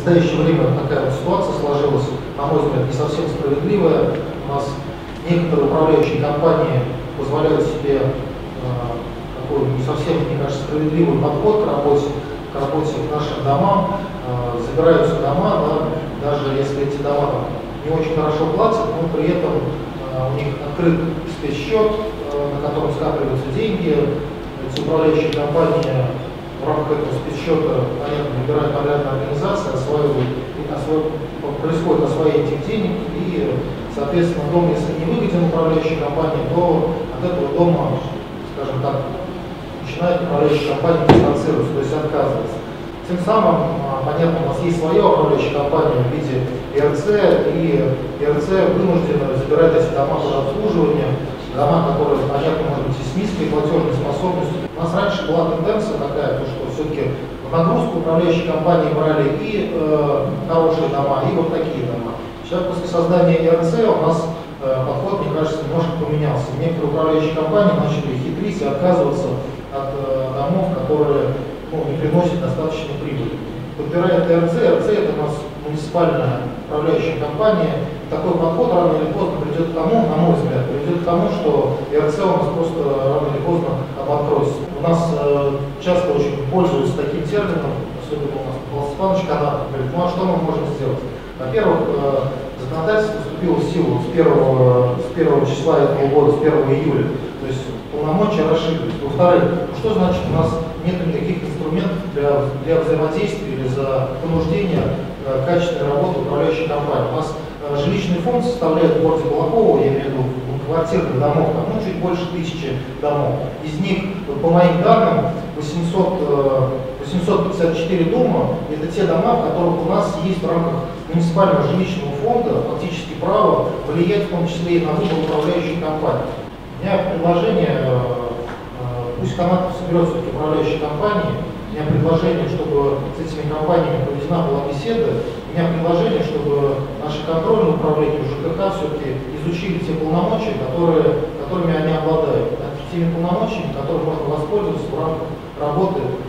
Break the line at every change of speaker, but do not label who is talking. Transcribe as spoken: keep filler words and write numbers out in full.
настоящее время такая вот ситуация сложилась, на мой взгляд, не совсем справедливая. У нас некоторые управляющие компании позволяют себе э, такой не совсем, мне кажется, справедливый подход к работе, к работе к нашим домам. Э, забираются дома, да, даже если эти дома там, не очень хорошо платят, но при этом э, у них открыт спецсчет, э, на котором скапливаются деньги. Эти управляющие компании в рамках этого спецсчета, понятно, выбирают наглядные организации, осваивают, осваивают, происходит освоение этих денег, и, соответственно, дом, если не выгоден управляющей компании, то от этого дома, скажем так, начинает управляющая компания дистанцироваться, то есть отказываться. Тем самым, понятно, у нас есть своя управляющая компания в виде ИРЦ, и ИРЦ вынуждена забирать эти дома под обслуживание, дома, которые, понятно, может быть, и с низкой платежной способностью. У нас раньше была тенденция такая, то, что все-таки в нагрузку управляющие компании брали и э, хорошие дома, и вот такие дома. Сейчас после создания ИРЦ у нас э, подход, мне кажется, немножко поменялся. Некоторые управляющие компании начали хитрить и отказываться от э, домов, которые ну, не приносят достаточно прибыли. Подбирая ИРЦ, ИРЦ это у нас муниципальная управляющая компания. Такой подход рано или поздно придет к тому, на мой взгляд, придет к тому, что ИРЦ у нас просто рано или поздно обанкротится. У нас э, часто очень пользуются таким термином, особенно у нас Павел Степанович Канатов говорит, ну а что мы можем сделать? Во-первых, э, законодательство вступило в силу с первого, с первого числа этого года, с первого июля, то есть полномочия расширились. Во-вторых, ну что значит у нас нет никаких инструментов для, для взаимодействия или за понуждения э, качественной работы управляющей компании? У нас э, жилищный фонд составляет в городе Балаково, я имею в виду квартирных домов, там, ну, чуть больше тысячи домов. Из них, вот, по моим данным, восемьсот, восемьсот пятьдесят четыре дома – это те дома, в которых у нас есть в рамках муниципального жилищного фонда фактически право влиять в том числе и на выбор управляющей компании. У меня предложение, пусть Канатов соберет все-таки управляющие компании, у меня предложение, чтобы с этими компаниями проведена была беседа, у меня предложение, чтобы наши контрольные управления ЖКХ все-таки изучили те полномочия, которые, которыми они обладают, теми полномочиями, которыми можно воспользоваться в рамках работы